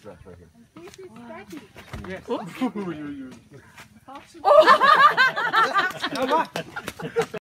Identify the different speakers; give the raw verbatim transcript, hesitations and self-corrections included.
Speaker 1: stuff right here.
Speaker 2: This is fatty.
Speaker 1: Yes.
Speaker 3: Oh.
Speaker 1: Come on.